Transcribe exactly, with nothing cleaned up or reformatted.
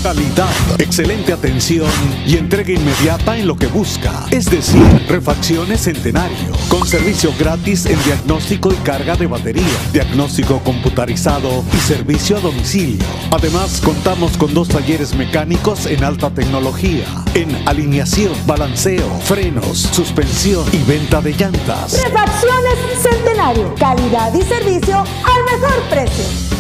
Calidad, excelente atención y entrega inmediata en lo que busca. Es decir, Refacciones Centenario, con servicio gratis en diagnóstico y carga de batería, diagnóstico computarizado y servicio a domicilio. Además, contamos con dos talleres mecánicos en alta tecnología, en alineación, balanceo, frenos, suspensión y venta de llantas. Refacciones Centenario, calidad y servicio al mejor precio.